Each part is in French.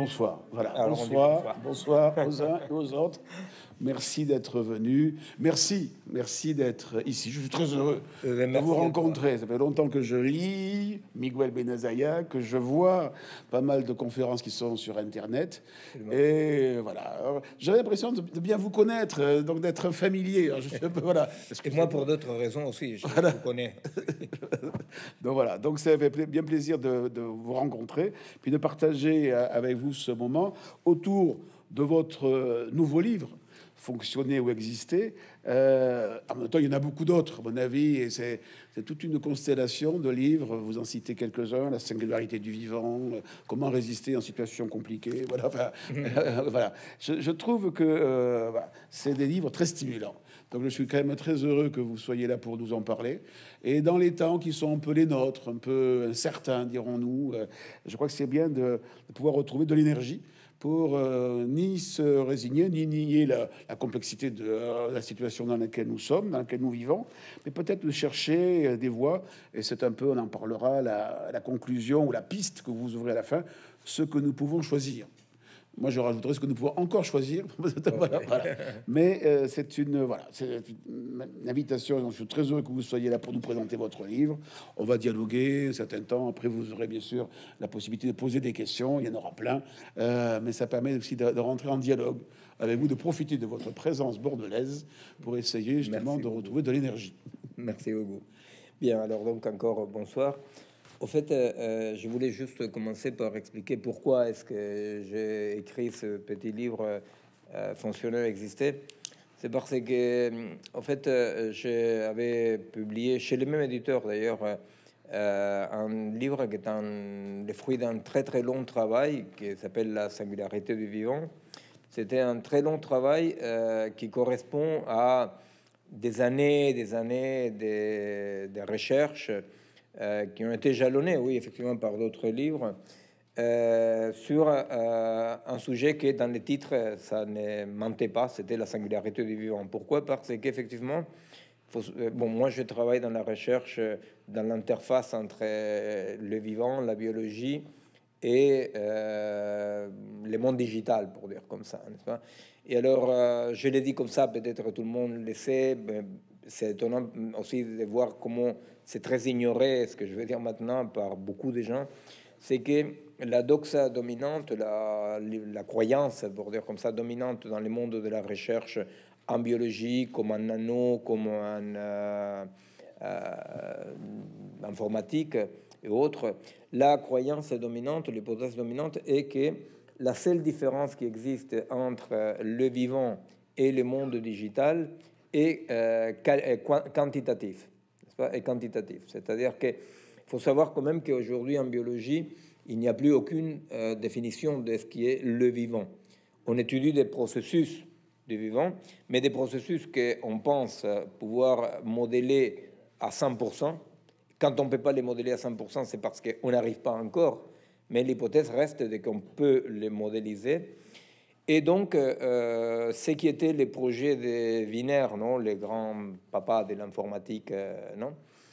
bonsoir. Voilà, Alors, bonsoir aux uns et aux autres. Merci d'être venu. Merci d'être ici. Je suis très heureux de vous rencontrer. Ça fait longtemps que je lis Miguel Benazaya, que je vois pas mal de conférences qui sont sur Internet. Et voilà, j'avais l'impression de bien vous connaître, donc d'être familier. Alors, je suis un peu, voilà. Et moi, pour d'autres raisons aussi, je vous connais. Donc voilà, donc ça fait bien plaisir de vous rencontrer, puis de partager avec vous ce moment autour de votre nouveau livre, Fonctionner ou exister. En même temps, il y en a beaucoup d'autres, à mon avis, et c'est toute une constellation de livres. Vous en citez quelques-uns: La singularité du vivant, Comment résister en situation compliquée. Voilà, enfin, voilà. Je trouve que c'est des livres très stimulants. Donc, je suis quand même très heureux que vous soyez là pour nous en parler. Et dans les temps qui sont un peu les nôtres, un peu incertains, dirons-nous, je crois que c'est bien de pouvoir retrouver de l'énergie pour ni se résigner, ni nier la complexité de la situation dans laquelle nous sommes, dans laquelle nous vivons, mais peut-être de chercher des voies. Et c'est un peu, on en parlera, la conclusion ou la piste que vous ouvrez à la fin, ce que nous pouvons choisir. Moi, je rajouterais ce que nous pouvons encore choisir. Voilà. Mais c'est une invitation. Je suis très heureux que vous soyez là pour nous présenter votre livre. On va dialoguer un certain temps. Après, vous aurez bien sûr la possibilité de poser des questions. Il y en aura plein. Mais ça permet aussi de rentrer en dialogue avec vous, de profiter de votre présence bordelaise pour essayer justement de retrouver de l'énergie. Merci Hugo. Bien, alors donc encore bonsoir. Au fait, je voulais juste commencer par expliquer pourquoi est-ce que j'ai écrit ce petit livre Fonctionner, exister. C'est parce que, en fait, j'avais publié chez le même éditeur d'ailleurs un livre qui est le fruit d'un très très long travail qui s'appelle La singularité du vivant. C'était un très long travail qui correspond à des années de recherche qui ont été jalonnés, oui, effectivement, par d'autres livres, sur un sujet qui, dans les titres, ça ne mentait pas, c'était la singularité du vivant. Pourquoi? Parce qu'effectivement, moi, je travaille dans la recherche, dans l'interface entre le vivant, la biologie et le monde digital, pour dire comme ça, n'est-ce pas? Et alors, je l'ai dit comme ça, peut-être tout le monde le sait, c'est étonnant aussi de voir comment c'est très ignoré, ce que je veux dire maintenant, par beaucoup de gens, c'est que la doxa dominante, la croyance, pour dire comme ça, dominante dans le monde de la recherche en biologie, comme en nano, comme en informatique et autres, la croyance dominante, l'hypothèse dominante est que la seule différence qui existe entre le vivant et le monde digital est quantitatif, n'est-ce pas? Est quantitatif, c'est-à-dire qu'il faut savoir quand même qu'aujourd'hui en biologie, il n'y a plus aucune définition de ce qui est le vivant. On étudie des processus du vivant, mais des processus qu'on pense pouvoir modeler à 100%. Quand on ne peut pas les modeler à 100%, c'est parce qu'on n'arrive pas encore, mais l'hypothèse reste de qu'on peut les modéliser. Et donc, ce qui était les projets de Wiener, non, les grands papas de l'informatique, non,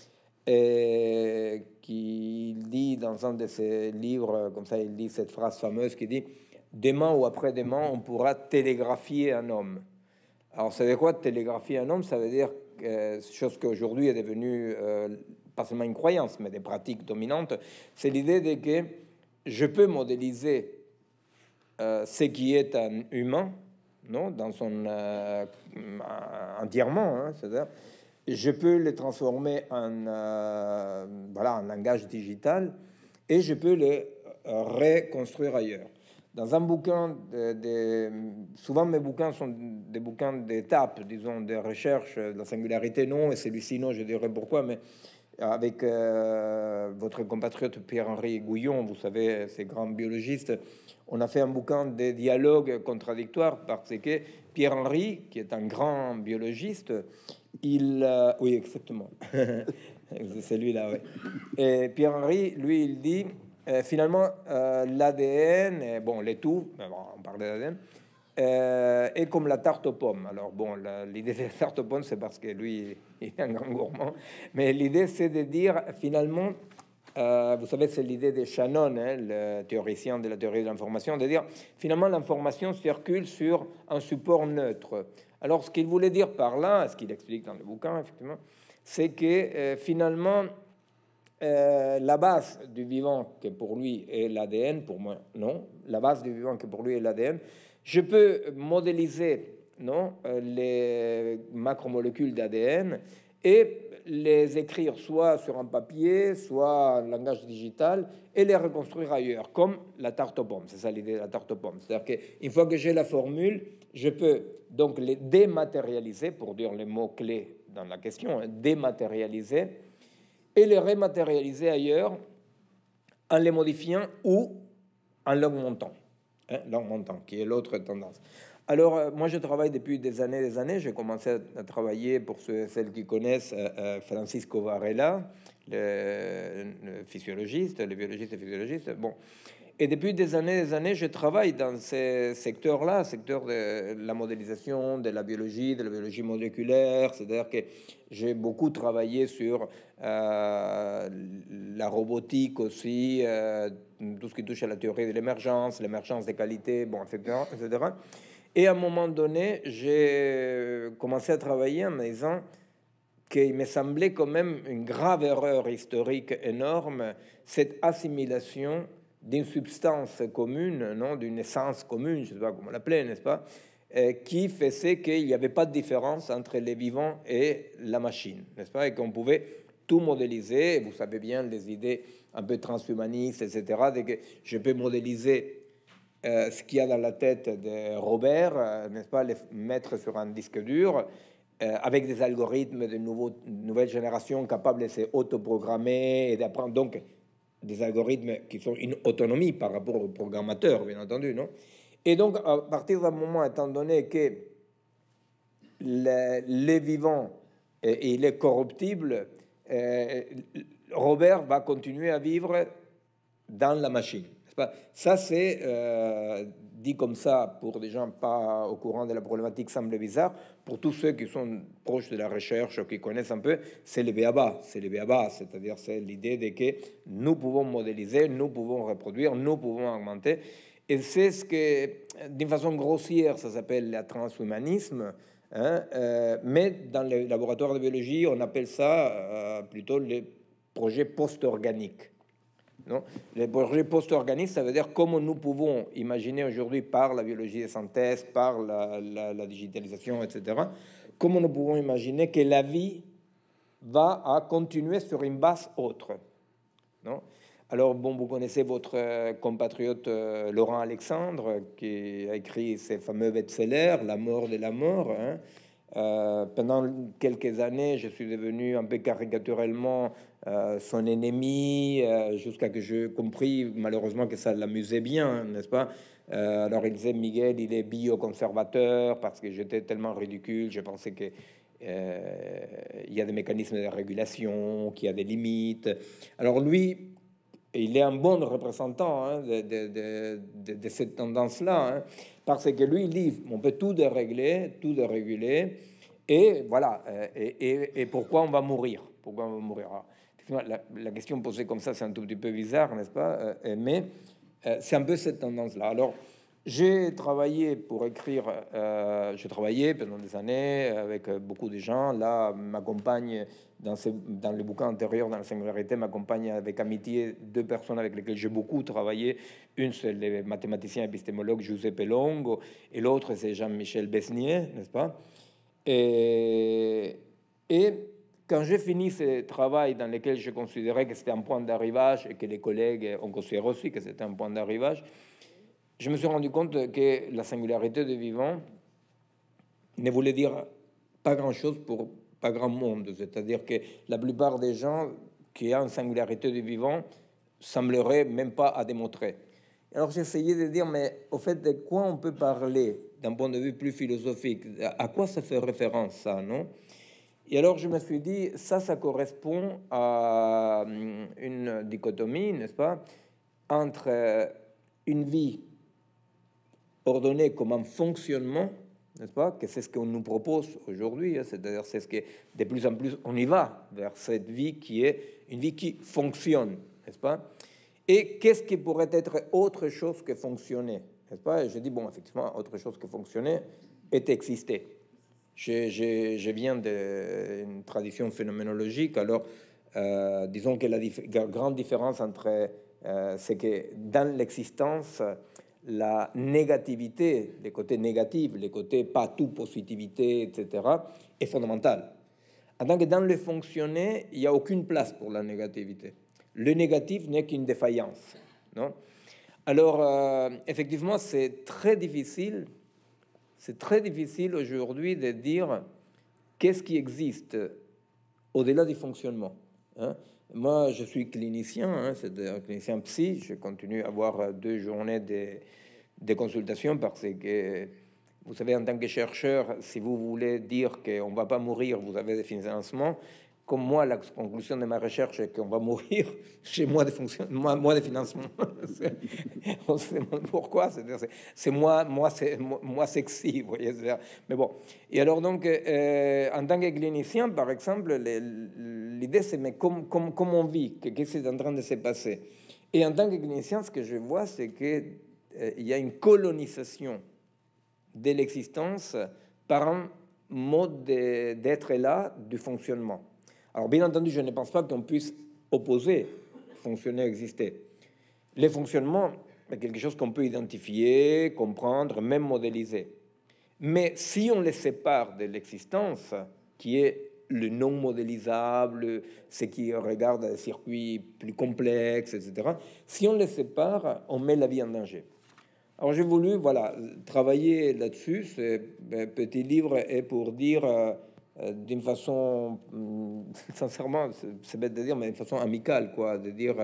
et qui dit dans un de ses livres, comme ça, il dit cette phrase fameuse qui dit « Demain ou après-demain, on pourra télégraphier un homme ». Alors, ça veut dire quoi, télégraphier un homme? Ça veut dire chose qu'aujourd'hui est devenue pas seulement une croyance, mais des pratiques dominantes. C'est l'idée de que je peux modéliser ce qui est un humain, non, dans son entièrement, hein, c'est-à-dire je peux le transformer en voilà, en langage digital et je peux le reconstruire ailleurs. Dans un bouquin, souvent mes bouquins sont des bouquins d'étapes, disons, de recherche, la singularité non, et celui-ci non, je dirais pourquoi, mais avec votre compatriote Pierre-Henri Gouillon, vous savez, ces grands biologistes, on a fait un bouquin de dialogues contradictoires parce que Pierre-Henri, qui est un grand biologiste, oui, exactement, c'est celui-là, oui. Et Pierre-Henri, lui, il dit, finalement, l'ADN, bon, les tout, bon, on parle de l'ADN, est comme la tarte aux pommes. Alors bon, l'idée de la tarte aux pommes, c'est parce que lui, il est un grand gourmand. Mais l'idée, c'est de dire, finalement, vous savez, c'est l'idée de Shannon, hein, le théoricien de la théorie de l'information, de dire finalement l'information circule sur un support neutre. Alors, ce qu'il voulait dire par là, ce qu'il explique dans le bouquin, effectivement, c'est que finalement, la base du vivant, que pour lui est l'ADN, pour moi, non, la base du vivant, que pour lui est l'ADN, je peux modéliser non, les macromolécules d'ADN et les écrire soit sur un papier, soit en langage digital, et les reconstruire ailleurs, comme la tarte aux pommes. C'est ça l'idée de la tarte aux pommes. C'est-à-dire qu'une fois que j'ai la formule, je peux donc les dématérialiser, pour dire les mots-clés dans la question, hein, dématérialiser, et les rematérialiser ailleurs en les modifiant ou en l'augmentant, hein, l'augmentant, qui est l'autre tendance. Alors, moi, je travaille depuis des années. J'ai commencé à travailler, pour celles qui connaissent, Francisco Varela, le physiologiste, le biologiste et physiologiste. Bon. Et depuis des années, je travaille dans ces secteurs-là, secteur de la modélisation, de la biologie moléculaire. C'est-à-dire que j'ai beaucoup travaillé sur la robotique aussi, tout ce qui touche à la théorie de l'émergence des qualités, bon, etc., etc. Et à un moment donné, j'ai commencé à travailler en me disant qu'il me semblait quand même une grave erreur historique énorme, cette assimilation d'une substance commune, non, d'une essence commune, je ne sais pas comment l'appeler, n'est-ce pas, qui faisait qu'il n'y avait pas de différence entre les vivants et la machine, n'est-ce pas, et qu'on pouvait tout modéliser. Vous savez bien les idées un peu transhumanistes, etc., de que je peux modéliser ce qu'il y a dans la tête de Robert, n'est-ce pas, les mettre sur un disque dur, avec des algorithmes de nouvelle génération capables de s'autoprogrammer et d'apprendre, donc des algorithmes qui sont une autonomie par rapport aux programmateurs, bien entendu, non? Et donc, à partir d'un moment, étant donné que les vivants et il est corruptible, Robert va continuer à vivre dans la machine. Ça, c'est dit comme ça pour des gens pas au courant de la problématique, semble bizarre. Pour tous ceux qui sont proches de la recherche ou qui connaissent un peu, c'est le b.a.-ba. C'est le b.a.-ba, c'est-à-dire c'est l'idée de que nous pouvons modéliser, nous pouvons reproduire, nous pouvons augmenter. Et c'est ce que, d'une façon grossière, ça s'appelle le transhumanisme. Hein, mais dans les laboratoires de biologie, on appelle ça plutôt les projets post-organiques. Non, les projets post-organiques, ça veut dire comment nous pouvons imaginer aujourd'hui par la biologie de synthèse, par la digitalisation, etc., comment nous pouvons imaginer que la vie va à continuer sur une base autre. Non? Alors, bon, vous connaissez votre compatriote Laurent Alexandre, qui a écrit ces fameux best-sellers, La mort de la mort. Hein. Pendant quelques années, je suis devenu un peu caricaturellement son ennemi, jusqu'à que je compris malheureusement que ça l'amusait bien, n'est-ce pas? Alors il disait, Miguel, il est bioconservateur, parce que j'étais tellement ridicule, je pensais que il y a des mécanismes de régulation, qu'il y a des limites. Alors lui, il est un bon représentant, hein, de cette tendance-là, hein, parce que lui, il dit, on peut tout dérégler, tout déréguler, et voilà, et pourquoi on va mourir? Pourquoi on va mourir? Alors, la question posée comme ça, c'est un tout petit peu bizarre, n'est-ce pas? Mais c'est un peu cette tendance-là. Alors, j'ai travaillé pour écrire, j'ai travaillé pendant des années avec beaucoup de gens. Là, m'accompagne dans le bouquin antérieur, dans la singularité, m'accompagne avec amitié deux personnes avec lesquelles j'ai beaucoup travaillé. Une, c'est le mathématicien épistémologue Giuseppe Longo, et l'autre, c'est Jean-Michel Besnier, n'est-ce pas? Et quand j'ai fini ce travail dans lequel je considérais que c'était un point d'arrivage et que les collègues ont considéré aussi que c'était un point d'arrivage, je me suis rendu compte que la singularité du vivant ne voulait dire pas grand-chose pour pas grand monde. C'est-à-dire que la plupart des gens qui ont une singularité du vivant sembleraient même pas à démontrer. Alors j'ai essayé de dire, mais au fait, de quoi on peut parler d'un point de vue plus philosophique? À quoi ça fait référence, ça, non? Et alors je me suis dit, ça correspond à une dichotomie, n'est-ce pas, entre une vie ordonnée comme un fonctionnement, n'est-ce pas, que c'est ce qu'on nous propose aujourd'hui, hein, c'est-à-dire c'est ce que de plus en plus on y va vers cette vie qui est une vie qui fonctionne, n'est-ce pas? Et qu'est-ce qui pourrait être autre chose que fonctionner, n'est-ce pas? Et je dis, bon, effectivement, autre chose que fonctionner est exister. Je viens d'une tradition phénoménologique, alors disons que la grande différence entre c'est que dans l'existence, la négativité, les côtés négatifs, les côtés pas tout positivité, etc., est fondamentale. En tant que dans le fonctionner, il n'y a aucune place pour la négativité. Le négatif n'est qu'une défaillance, non? Alors, effectivement, c'est très difficile aujourd'hui de dire qu'est-ce qui existe au-delà du fonctionnement. Hein? Moi, je suis clinicien, hein, c'est un clinicien psy. Je continue à avoir 2 journées de consultation parce que, vous savez, en tant que chercheur, si vous voulez dire qu'on ne va pas mourir, vous avez des financements. Comme moi, la conclusion de ma recherche est qu'on va mourir, j'ai moins de financement. On se demande pourquoi. C'est moi sexy, vous voyez. Mais bon. Et alors donc, en tant que clinicien, par exemple, l'idée c'est mais comment on vit, qu'est-ce qui est en train de se passer. Et en tant que clinicien, ce que je vois, c'est que il y a une colonisation de l'existence par un mode d'être là du fonctionnement. Alors, bien entendu, je ne pense pas qu'on puisse opposer fonctionner et exister. Les fonctionnements, c'est quelque chose qu'on peut identifier, comprendre, même modéliser. Mais si on les sépare de l'existence, qui est le non modélisable, ce qui regarde des circuits plus complexes, etc., si on les sépare, on met la vie en danger. Alors, j'ai voulu, voilà, travailler là-dessus. Ce petit livre est pour dire... d'une façon, sincèrement, c'est bête de dire, mais d'une façon amicale, quoi, de dire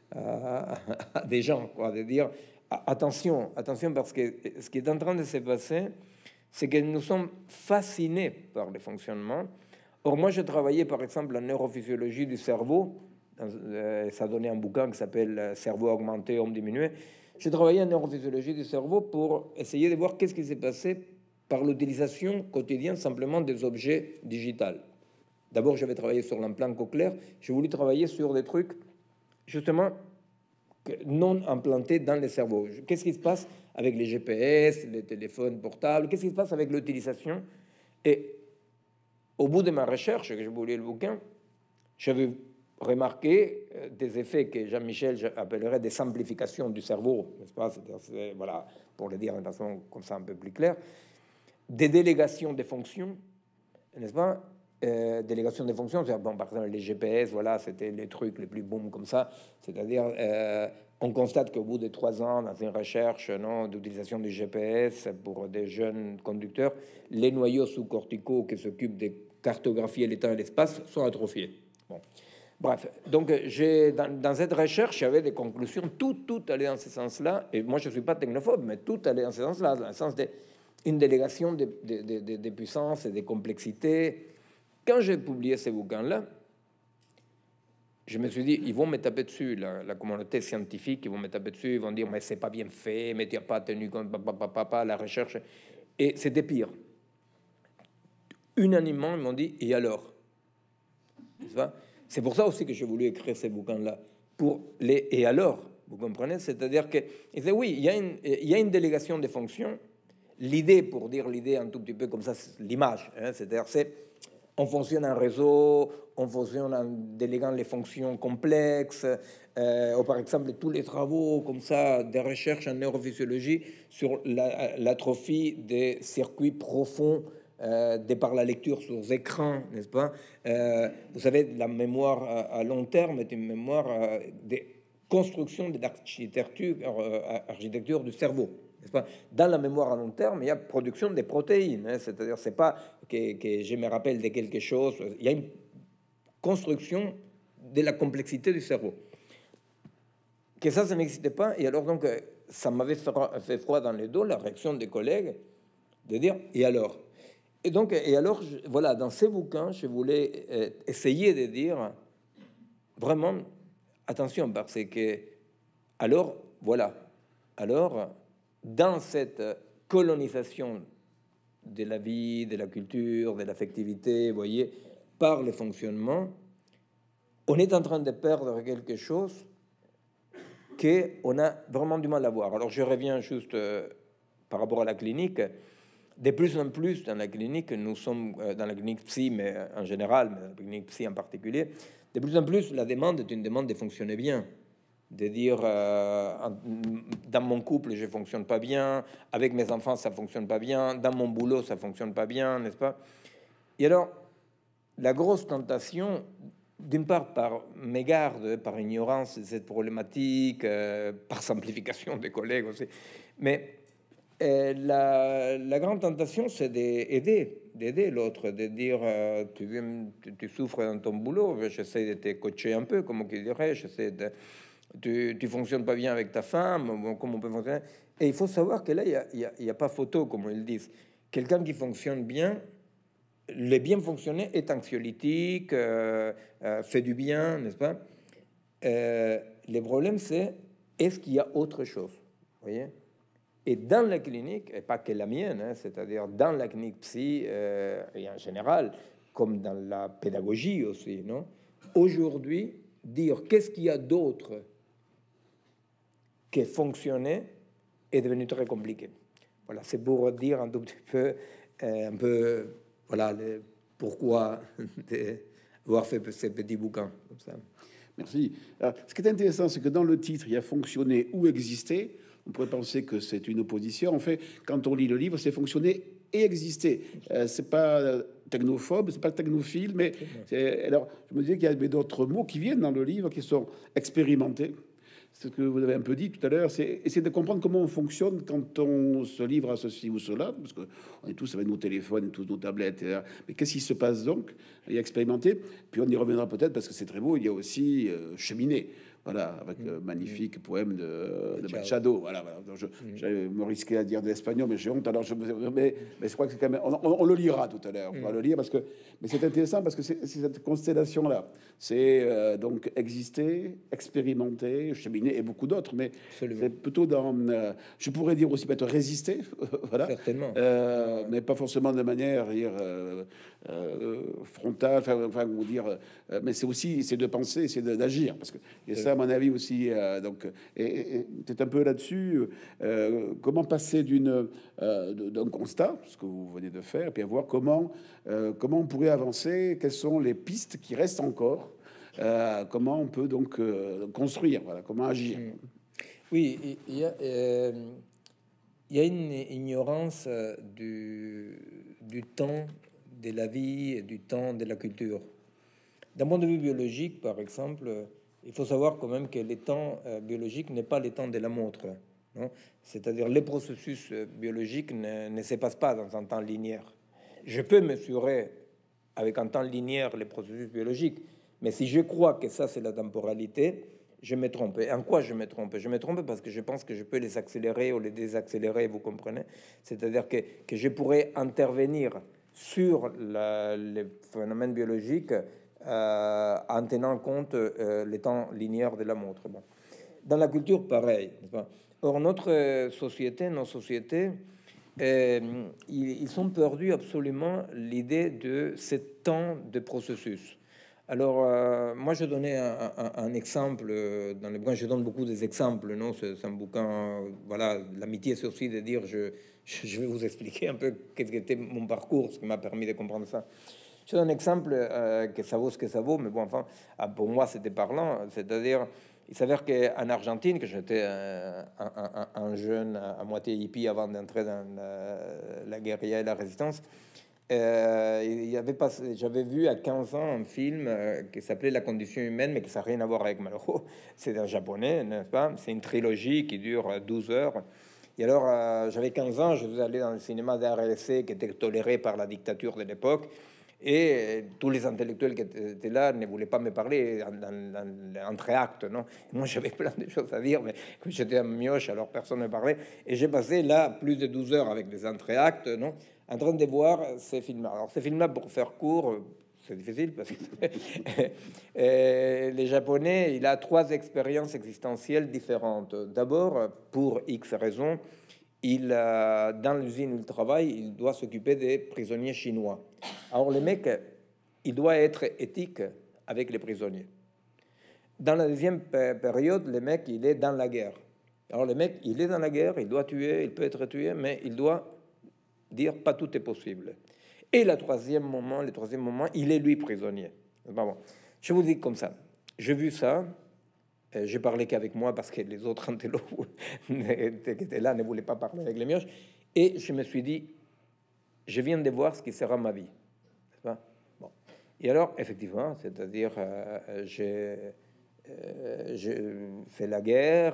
à des gens, quoi, de dire attention, parce que ce qui est en train de se passer, c'est que nous sommes fascinés par le fonctionnement. Or, moi, j'ai travaillé, par exemple, en neurophysiologie du cerveau. Ça donnait un bouquin qui s'appelle Cerveau augmenté, homme diminué. J'ai travaillé en neurophysiologie du cerveau pour essayer de voir qu'est-ce qui s'est passé par l'utilisation quotidienne simplement des objets digitaux. D'abord, j'avais travaillé sur l'implant cochléaire. J'ai voulu travailler sur des trucs, justement, non implantés dans le cerveau. Qu'est-ce qui se passe avec les GPS, les téléphones portables? Qu'est-ce qui se passe avec l'utilisation? Et au bout de ma recherche, que j'ai voulu le bouquin, j'avais remarqué des effets que Jean-Michel appellerait des simplifications du cerveau, n'est-ce pas? Voilà, pour le dire de façon comme ça un peu plus claire. Des délégations de fonctions, n'est-ce pas? Délégation de fonctions, bon, par exemple, les GPS, voilà, c'était les trucs les plus boom comme ça. C'est-à-dire, on constate qu'au bout de 3 ans, dans une recherche d'utilisation du GPS pour des jeunes conducteurs, les noyaux sous-corticaux qui s'occupent de cartographier le temps et l'espace sont atrophiés. Bon. Bref, donc dans cette recherche, il y avait des conclusions, tout allait dans ce sens-là. Et moi, je ne suis pas technophobe, mais tout allait dans ce sens-là, dans le sens de une délégation de puissance et de complexité. Quand j'ai publié ces bouquins-là, je me suis dit, ils vont me taper dessus, la communauté scientifique, ils vont me taper dessus, ils vont dire, mais c'est pas bien fait, mais tu n'as pas tenu compte, la recherche. Et c'était pire. Unanimement, ils m'ont dit, et alors? C'est pour ça aussi que j'ai voulu écrire ces bouquins-là, pour les et alors, vous comprenez? C'est-à-dire que, oui, il y a une délégation de fonctions. L'idée, pour dire l'idée un tout petit peu comme ça, l'image, hein, c'est-à-dire on fonctionne en réseau, on fonctionne en déléguant les fonctions complexes, ou par exemple tous les travaux comme ça de recherche en neurophysiologie sur l'atrophie des circuits profonds de par la lecture sur les écrans, n'est-ce pas? Vous savez, la mémoire à long terme est une mémoire de construction de l'architecture du cerveau. Dans la mémoire à long terme, il y a production des protéines, hein, c'est-à-dire c'est pas que je me rappelle de quelque chose, il y a une construction de la complexité du cerveau. Que ça n'existait pas, et alors donc ça m'avait fait froid dans le dos, la réaction des collègues, de dire et alors? Et donc, voilà, dans ces bouquins, je voulais essayer de dire vraiment attention, parce que alors, voilà, alors dans cette colonisation de la vie, de la culture, de l'affectivité, vous voyez, par le fonctionnement, on est en train de perdre quelque chose qu'on a vraiment du mal à voir. Alors je reviens juste par rapport à la clinique. De plus en plus dans la clinique, nous sommes dans la clinique psy, mais en général, mais la clinique psy en particulier, de plus en plus la demande est une demande de fonctionner bien. De dire dans mon couple je fonctionne pas bien, avec mes enfants ça fonctionne pas bien, dans mon boulot ça fonctionne pas bien, n'est-ce pas? Et alors la grosse tentation, d'une part par mégarde, par ignorance de cette problématique, par simplification des collègues aussi, mais la grande tentation c'est d'aider l'autre, de dire tu souffres dans ton boulot, j'essaie de te coacher un peu, comme qui dirait, j'essaie de tu fonctionnes pas bien avec ta femme, bon, comment on peut fonctionner? Et il faut savoir que là, il y a pas photo, comme ils disent. Quelqu'un qui fonctionne bien, le bien fonctionner est anxiolytique, fait du bien, n'est-ce pas? Le problème, c'est est-ce qu'il y a autre chose? Vous voyez? Et dans la clinique, et pas que la mienne, hein, c'est-à-dire dans la clinique psy et en général, comme dans la pédagogie aussi, non? Aujourd'hui, dire qu'est-ce qu'il y a d'autre qui fonctionnait est devenu très compliqué. Voilà, c'est pour dire un tout petit peu, voilà, pourquoi avoir fait ces petits bouquins comme ça. Merci. Alors, ce qui est intéressant, c'est que dans le titre, il y a fonctionner ou exister. On pourrait penser que c'est une opposition. En fait, quand on lit le livre, c'est fonctionner et exister. C'est pas technophobe, c'est pas technophile, mais alors je me disais qu'il y avait d'autres mots qui viennent dans le livre qui sont expérimentés. Ce que vous avez un peu dit tout à l'heure, c'est essayer de comprendre comment on fonctionne quand on se livre à ceci ou cela, parce qu'on est tous avec nos téléphones, tous nos tablettes. Mais qu'est-ce qui se passe donc? Il y a expérimenté, puis on y reviendra peut-être parce que c'est très beau. Il y a aussi cheminer. Voilà, avec le magnifique poème de Machado. Voilà, voilà. Je me risquais à dire de l'espagnol, mais j'ai honte. Alors, mais je crois que c'est quand même. On le lira tout à l'heure. On va le lire parce que. Mais c'est intéressant parce que c'est cette constellation-là. C'est donc exister, expérimenter, cheminer et beaucoup d'autres. Mais c'est plutôt dans. Je pourrais dire aussi peut-être résister. Voilà. Certainement. Mais pas forcément de manière frontale. Enfin, vous dire. Mais c'est aussi c'est de penser, c'est d'agir parce que. Et ça, à mon avis aussi, donc, et c'est un peu là-dessus, comment passer d'un constat, ce que vous venez de faire, et puis à voir comment on pourrait avancer, quelles sont les pistes qui restent encore, comment on peut donc construire, voilà, comment agir. Oui, il y a une ignorance du temps de la vie et du temps de la culture. D'un point de vue biologique, par exemple, il faut savoir quand même que le temps biologique n'est pas le temps de la montre. C'est-à-dire les processus biologiques ne se passent pas dans un temps linéaire. Je peux mesurer avec un temps linéaire les processus biologiques, mais si je crois que ça c'est la temporalité, je me trompe. Et en quoi je me trompe? Je me trompe parce que je pense que je peux les accélérer ou les désaccélérer, vous comprenez? C'est-à-dire que je pourrais intervenir sur les phénomènes biologiques en tenant compte les temps linéaires de la montre. Bon. Dans la culture, pareil. Or, notre société, nos sociétés, ils sont perdus absolument l'idée de ce temps de processus. Alors, moi, je donnais un exemple dans le bouquin. Je donne beaucoup des exemples, non? C'est un bouquin, voilà, l'amitié, c'est aussi de dire, je vais vous expliquer un peu qu'est-ce qu'était mon parcours, ce qui m'a permis de comprendre ça. Je donne un exemple que ça vaut ce que ça vaut, mais bon, enfin, pour moi, c'était parlant. C'est-à-dire, il s'avère qu'en Argentine, que j'étais un jeune à moitié hippie avant d'entrer dans la guérilla et la résistance, j'avais vu à 15 ans un film qui s'appelait La condition humaine, mais qui n'a rien à voir avec Malraux. C'est un japonais, n'est-ce pas? C'est une trilogie qui dure 12 heures. Et alors, j'avais 15 ans, je suis allé dans le cinéma d'art et essai qui était toléré par la dictature de l'époque. Et tous les intellectuels qui étaient là ne voulaient pas me parler entre actes, non? Et moi, j'avais plein de choses à dire, mais que j'étais un mioche, alors personne ne parlait. Et j'ai passé là plus de 12 heures avec des entrées-actes, non? En train de voir ces films-là. Alors, ces films-là, pour faire court, c'est difficile parce que les Japonais, il a 3 expériences existentielles différentes. D'abord, pour X raisons, dans l'usine où il travaille, il doit s'occuper des prisonniers chinois. Alors le mec, il doit être éthique avec les prisonniers. Dans la deuxième période, le mec, il est dans la guerre. Alors, le mec, il est dans la guerre, il doit tuer, il peut être tué, mais il doit dire pas tout est possible. Et le troisième moment, il est lui prisonnier. Bon, je vous dis comme ça. J'ai vu ça. Je parlais qu'avec moi parce que les autres antelopes qui étaient là ne voulaient pas parler avec les mioches. Et je me suis dit, je viens de voir ce qui sera ma vie. Bon. Et alors, effectivement, c'est-à-dire, j'ai fait la guerre,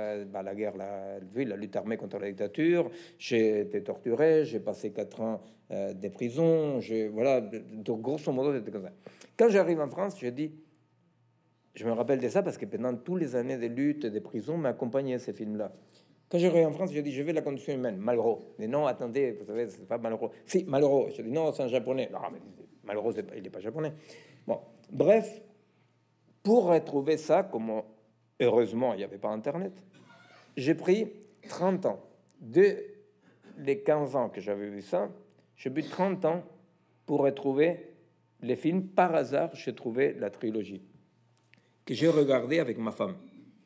la lutte armée contre la dictature. J'ai été torturé, j'ai passé 4 ans de prison. Voilà, donc grosso modo, c'était comme ça. Quand j'arrive en France, je dis, je me rappelle de ça parce que pendant toutes les années de lutte et de prison m'accompagnaient ces films-là. Quand j'arrive en France, je dis, je vais la condition humaine, Malraux. Mais non, attendez, vous savez, c'est pas Malraux. Si, Malraux. Je dis, non, c'est un japonais. Non, mais Malraux, il n'est pas japonais. Bon, bref, pour retrouver ça, comme heureusement, il n'y avait pas Internet, j'ai pris 30 ans. De les 15 ans que j'avais vu ça, j'ai pris 30 ans pour retrouver les films. Par hasard, j'ai trouvé la trilogie que j'ai regardé avec ma femme.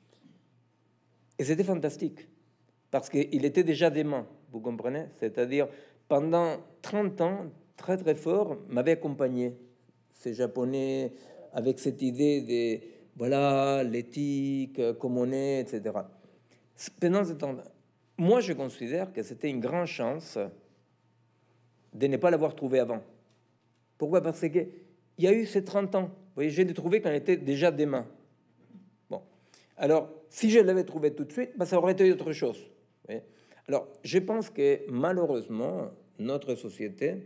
Et c'était fantastique, parce qu'il était déjà dément, vous comprenez? C'est-à-dire, pendant 30 ans, très très fort, m'avait accompagné. Ces Japonais, avec cette idée de, voilà, l'éthique, comme on est, etc. Pendant ce temps, moi, je considère que c'était une grande chance de ne pas l'avoir trouvé avant. Pourquoi? Parce qu'il y a eu ces 30 ans. Vous voyez, je l'ai trouvé quand il était déjà dément. Bon. Alors, si je l'avais trouvé tout de suite, ben, ça aurait été autre chose. Vous voyez. Alors, je pense que malheureusement, notre société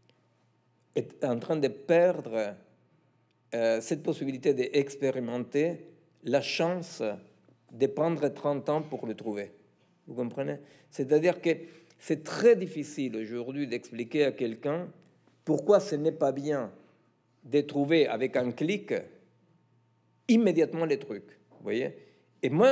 est en train de perdre cette possibilité d'expérimenter la chance de prendre 30 ans pour le trouver. Vous comprenez? C'est-à-dire que c'est très difficile aujourd'hui d'expliquer à quelqu'un pourquoi ce n'est pas bien de trouver avec un clic immédiatement les trucs. Vous voyez? Et moi,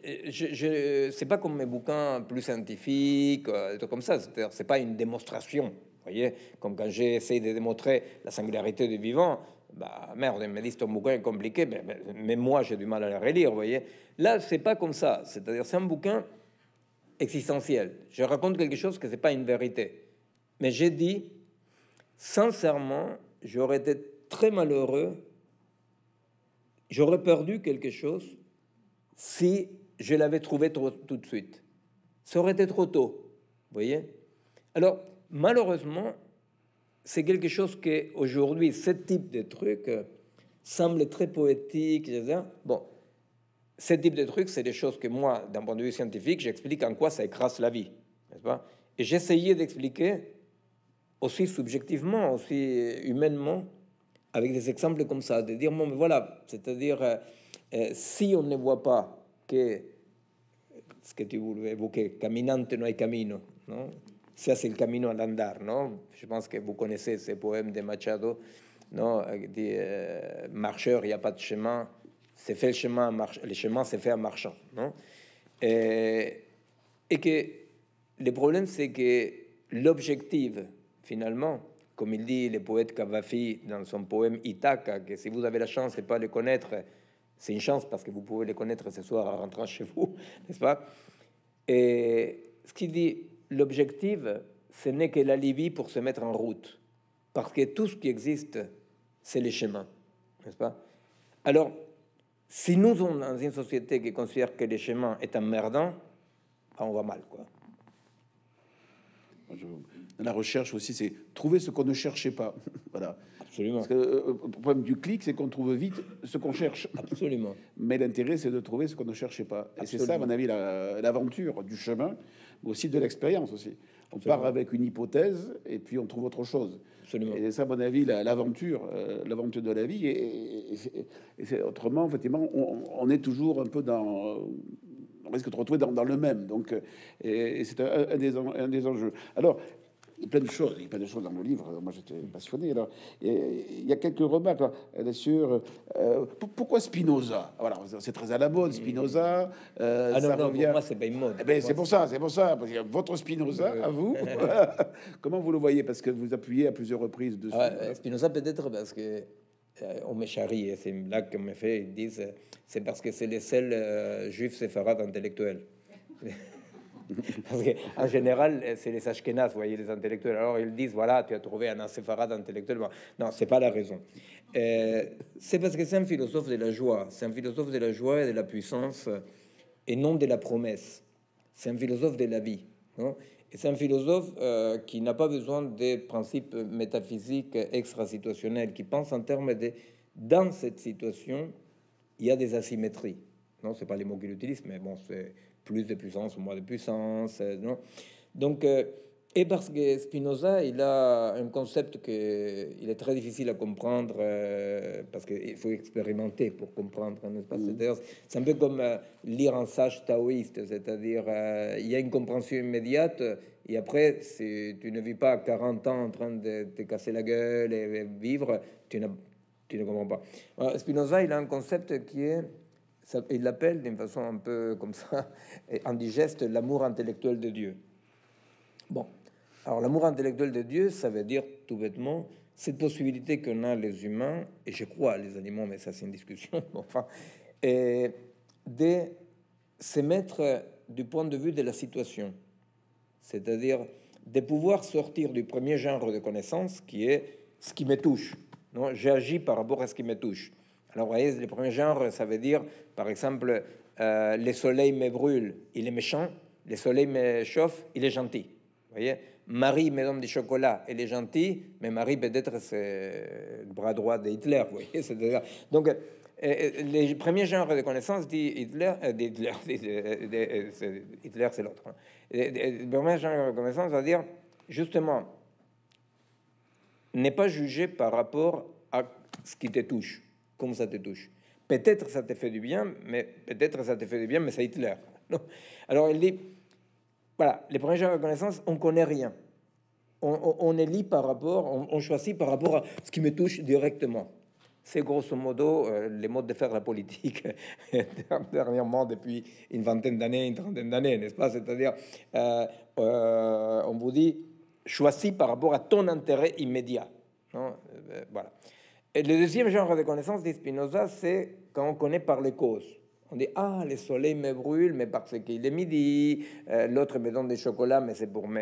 c'est pas comme mes bouquins plus scientifiques, des trucs comme ça. C'est-à-dire, c'est pas une démonstration. Vous voyez? Comme quand j'ai essayé de démontrer la singularité du vivant. Bah, merde, ils me disent ton bouquin est compliqué, mais moi, j'ai du mal à le relire. Vous voyez? Là, c'est pas comme ça. C'est-à-dire, c'est un bouquin existentiel. Je raconte quelque chose que c'est pas une vérité. Mais j'ai dit, sincèrement, j'aurais été très malheureux, j'aurais perdu quelque chose si je l'avais trouvé tout de suite. Ça aurait été trop tôt, vous voyez? Alors, malheureusement, c'est quelque chose que aujourd'hui, ce type de truc semble très poétique, etc. Bon, ce type de truc, c'est des choses que moi, d'un point de vue scientifique, j'explique en quoi ça écrase la vie, n'est-ce pas? Et j'essayais d'expliquer aussi subjectivement, aussi humainement, avec des exemples comme ça, de dire, bon, mais voilà, c'est-à-dire, si on ne voit pas que ce que tu voulais évoquer, caminante no hay camino, non? Ça, c'est le camino al andar, non? Je pense que vous connaissez ces poèmes de Machado, non? Dit, marcheur, il n'y a pas de chemin, c'est fait le chemin, le chemin c'est fait en marchant, non? Et que le problème, c'est que l'objectif, finalement, comme il dit le poète Cavafy dans son poème Ithaca, que si vous avez la chance de ne pas le connaître, c'est une chance parce que vous pouvez le connaître ce soir en rentrant chez vous, n'est-ce pas? Et ce qu'il dit, l'objectif, ce n'est que l'alibi pour se mettre en route, parce que tout ce qui existe, c'est les chemins, n'est-ce pas? Alors, si nous sommes dans une société qui considère que les chemins est emmerdant, on va mal, quoi. La recherche aussi, c'est trouver ce qu'on ne cherchait pas. Voilà. Absolument. Parce que le problème du clic, c'est qu'on trouve vite ce qu'on cherche. Absolument. Mais l'intérêt, c'est de trouver ce qu'on ne cherchait pas. Et c'est ça, à mon avis, l'aventure du chemin, mais aussi de l'expérience aussi. On part avec une hypothèse et puis on trouve autre chose. Absolument. Et ça, à mon avis, l'aventure de la vie. Et c'est autrement, effectivement, on est toujours un peu dans... on risque de se retrouver dans le même. Donc, et c'est un des enjeux. Alors, il y a plein de choses dans mon livre. Moi, j'étais passionné. Alors, il y a quelques remarques là, sur pourquoi Spinoza. Voilà, c'est très à la mode, Spinoza. Ah non, non, pour moi, c'est pas une mode. Eh ben, c'est pour ça. Parce que votre Spinoza, à vous, comment vous le voyez? Parce que vous appuyez à plusieurs reprises dessus. Spinoza, peut-être parce que on me charrie, et c'est une blague qu'on me fait, ils disent c'est parce que c'est les seuls juifs séfarades intellectuels. Parce qu'en général, c'est les Ashkénazes, vous voyez, les intellectuels. Alors ils disent voilà, tu as trouvé un séfarade intellectuel. Bon, non, c'est pas la raison. C'est parce que c'est un philosophe de la joie. C'est un philosophe de la joie et de la puissance, et non de la promesse. C'est un philosophe de la vie. Non, et c'est un philosophe qui n'a pas besoin des principes métaphysiques extra-situationnels, qui pense en termes de dans cette situation, il y a des asymétries. Non, c'est pas les mots qu'il utilise, mais bon, c'est plus de puissance ou moins de puissance. Non, donc, et parce que Spinoza, il a un concept que il est très difficile à comprendre parce qu'il faut expérimenter pour comprendre, n'est-ce pas? C'est un peu comme lire un sage taoïste, c'est-à-dire il y a une compréhension immédiate et après, si tu ne vis pas 40 ans en train de te casser la gueule et vivre, tu ne comprends pas. Alors, Spinoza, il a un concept qui est, il l'appelle d'une façon un peu comme ça, indigeste, l'amour intellectuel de Dieu. Bon, alors l'amour intellectuel de Dieu, ça veut dire tout bêtement cette possibilité qu'on a les humains, et je crois les animaux, mais ça c'est une discussion, enfin, et de se mettre du point de vue de la situation, c'est-à-dire de pouvoir sortir du premier genre de connaissance qui est ce qui me touche. Non, j'agis par rapport à ce qui me touche. Alors, vous voyez, le premier genre, ça veut dire, par exemple, le soleil me brûle, il est méchant, le soleil me chauffe, il est gentil. Vous voyez, Marie me donne du chocolat, elle est gentille, mais Marie, peut-être, c'est le bras droit de Hitler. Vous voyez, c'est-à-dire, donc, les premiers genres de connaissances dit Hitler, Hitler, c'est l'autre. Hein. Le premier genre de connaissances va dire, justement, n'est pas jugé par rapport à ce qui te touche, comme ça te touche. Peut-être ça te fait du bien, mais peut-être ça te fait du bien, mais c'est Hitler. Non. Alors il dit, voilà, les premiers genres de connaissances, on connaît rien. On élit par rapport, on choisit par rapport à ce qui me touche directement. C'est grosso modo les modes de faire la politique dernièrement depuis une vingtaine d'années, une trentaine d'années, n'est-ce pas? C'est-à-dire, on vous dit, choisis par rapport à ton intérêt immédiat. Non, voilà. Et le deuxième genre de connaissance de Spinoza, c'est quand on connaît par les causes. On dit, ah, le soleil me brûle, mais parce qu'il est midi. L'autre me donne des chocolats, mais c'est pour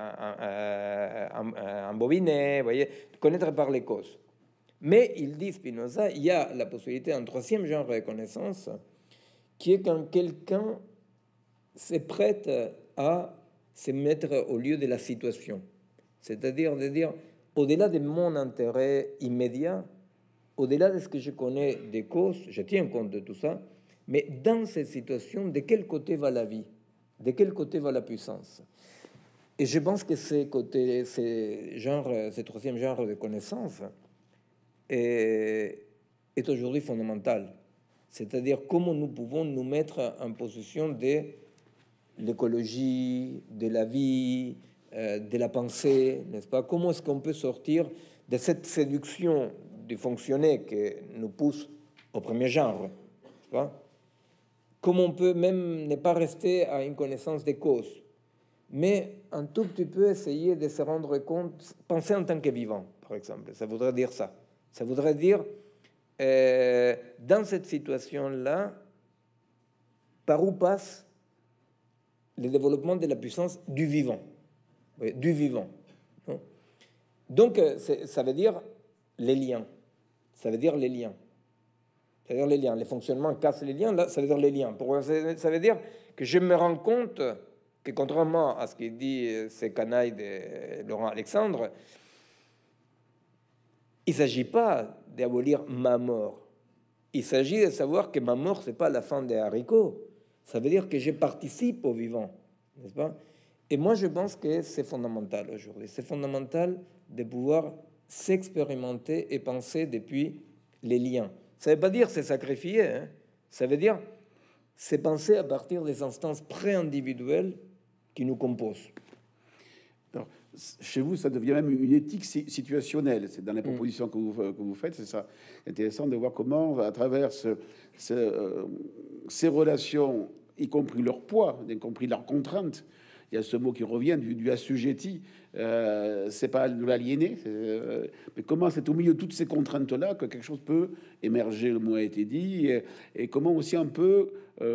m'embobiner. Vous voyez, connaître par les causes. Mais il dit, Spinoza, il y a la possibilité, un troisième genre de connaissance, qui est quand quelqu'un se prête à se mettre au lieu de la situation. C'est-à-dire de dire, au-delà de mon intérêt immédiat, au-delà de ce que je connais des causes, je tiens compte de tout ça, mais dans cette situation, de quel côté va la vie? De quel côté va la puissance? Et je pense que ce troisième genre de connaissance est aujourd'hui fondamental. C'est-à-dire comment nous pouvons nous mettre en position de l'écologie, de la vie, de la pensée, n'est-ce pas? Comment est-ce qu'on peut sortir de cette séduction du fonctionner qui nous pousse au premier genre, n'est-ce pas? Comment on peut même ne pas rester à une connaissance des causes, mais un tout petit peu essayer de se rendre compte, penser en tant que vivant, par exemple. Ça voudrait dire ça. Ça voudrait dire, dans cette situation-là, par où passe le développement de la puissance du vivant. Oui, du vivant. Donc, ça veut dire les liens. Ça veut dire les liens. Ça veut dire les liens. Les fonctionnements cassent les liens. Là, ça veut dire les liens. Ça veut dire que je me rends compte que, contrairement à ce qu'il dit ces canailles de Laurent Alexandre, il ne s'agit pas d'abolir ma mort. Il s'agit de savoir que ma mort, ce n'est pas la fin des haricots. Ça veut dire que je participe au vivant, n'est-ce pas? Et moi, je pense que c'est fondamental aujourd'hui. C'est fondamental de pouvoir s'expérimenter et penser depuis les liens. Ça ne veut pas dire se sacrifier, hein. Ça veut dire se penser à partir des instances pré-individuelles qui nous composent. Alors, chez vous, ça devient même une éthique situationnelle. C'est dans les propositions que vous faites, c'est ça. Intéressant de voir comment, à travers ces relations, y compris leur poids, y compris leurs contraintes, il y a ce mot qui revient du assujetti. C'est pas de l'aliéné, mais comment c'est au milieu de toutes ces contraintes-là que quelque chose peut émerger, le mot a été dit, et comment aussi un peu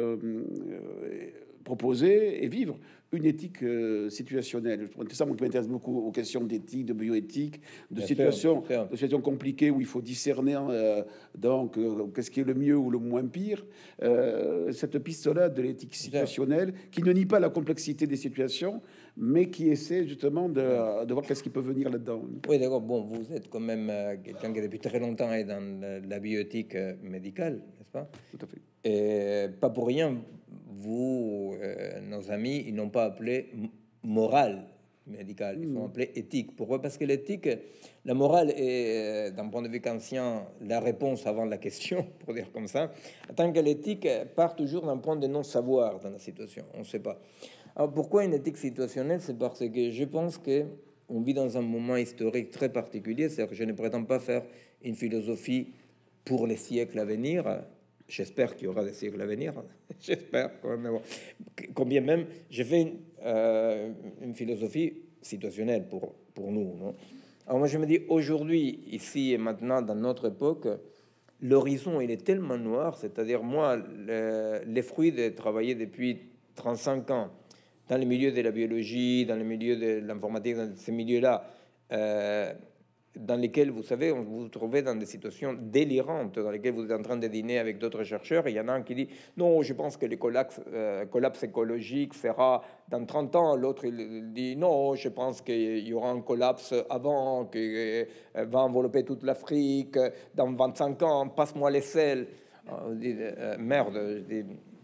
proposer et vivre une éthique situationnelle. C'est ça moi, qui m'intéresse beaucoup aux questions d'éthique, de bioéthique, de situations compliquées où il faut discerner donc qu'est-ce qui est le mieux ou le moins pire. Cette piste-là de l'éthique situationnelle qui ne nie pas la complexité des situations, mais qui essaie justement de voir qu'est-ce qui peut venir là-dedans. Oui, d'accord. Bon, vous êtes quand même quelqu'un qui depuis très longtemps est dans la bioéthique médicale, n'est-ce pas? Tout à fait. Et pas pour rien, vous, nos amis, ils n'ont pas appelé morale médicale, ils ont appelé éthique. Pourquoi? Parce que l'éthique, la morale est, d'un point de vue kantien, la réponse avant la question, pour dire comme ça, tant que l'éthique part toujours d'un point de non-savoir dans la situation, on ne sait pas. Alors pourquoi une éthique situationnelle? C'est parce que je pense que on vit dans un moment historique très particulier, c'est-à-dire que je ne prétends pas faire une philosophie pour les siècles à venir. J'espère qu'il y aura des siècles à venir, j'espère quand même. Mais bon. Combien même, j'ai fait une philosophie situationnelle pour nous. Non? Alors moi je me dis, aujourd'hui, ici et maintenant, dans notre époque, l'horizon il est tellement noir, c'est-à-dire moi, les fruits de travailler depuis 35 ans, dans le milieu de la biologie, dans le milieu de l'informatique, dans ces milieux-là, dans lesquels, vous savez, vous vous trouvez dans des situations délirantes, dans lesquelles vous êtes en train de dîner avec d'autres chercheurs, et il y en a un qui dit « Non, je pense que le collapse écologique sera dans 30 ans », l'autre il dit « Non, je pense qu'il y aura un collapse avant, qui va envelopper toute l'Afrique, dans 25 ans, passe-moi les sels ». Merde, je dis,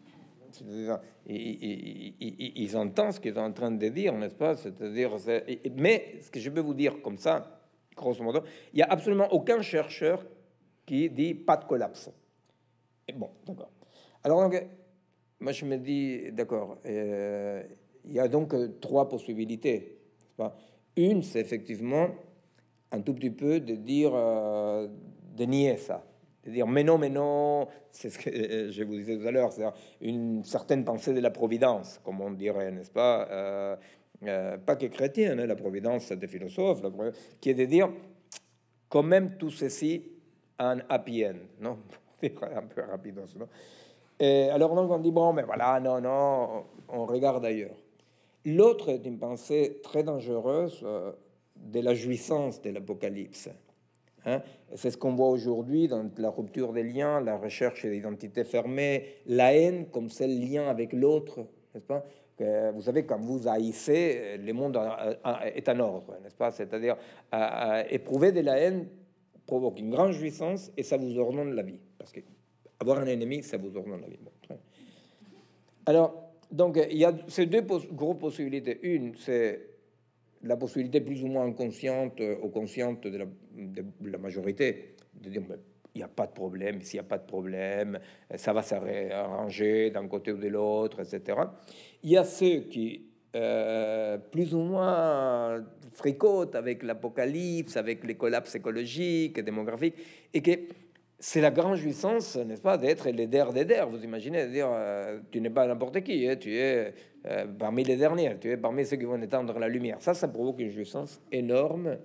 ils entendent ce qu'ils sont en train de dire, n'est-ce pas? C'est-à-dire, mais ce que je peux vous dire comme ça, grosso modo, il n'y a absolument aucun chercheur qui dit pas de collapse. Et bon, d'accord. Alors, donc, moi, je me dis, d'accord, il y a donc trois possibilités. N'est-ce pas? Une, c'est effectivement un tout petit peu de dire, de nier ça. De dire mais non, c'est ce que je vous disais tout à l'heure, c'est une certaine pensée de la providence, comme on dirait, n'est-ce pas? Pas que chrétienne, hein, la providence des philosophes, qui est de dire quand même tout ceci a un happy end, non? Un peu rapide, non? Et alors donc on dit bon, mais voilà, non, on regarde ailleurs. L'autre est une pensée très dangereuse de la jouissance de l'Apocalypse. Hein? C'est ce qu'on voit aujourd'hui dans la rupture des liens, la recherche d'identité fermée, la haine comme c'est le lien avec l'autre, n'est-ce pas? Vous savez, quand vous haïssez, le monde est en ordre, n'est-ce pas? C'est-à-dire, éprouver de la haine provoque une grande jouissance et ça vous ordonne la vie. Parce que avoir un ennemi, ça vous ordonne la vie. Bon, alors, donc, il y a ces deux grosses possibilités. Une, c'est la possibilité plus ou moins inconsciente ou consciente de la majorité de dire il n'y a pas de problème, s'il n'y a pas de problème, ça va s'arranger d'un côté ou de l'autre, etc. Il y a ceux qui, plus ou moins, fricotent avec l'apocalypse, avec les collapses écologiques et démographiques, et que c'est la grande jouissance, n'est-ce pas, d'être les des der. Vous imaginez, de dire, tu n'es pas n'importe qui, hein, tu es parmi les derniers, tu es parmi ceux qui vont éteindre la lumière. Ça provoque une jouissance énorme.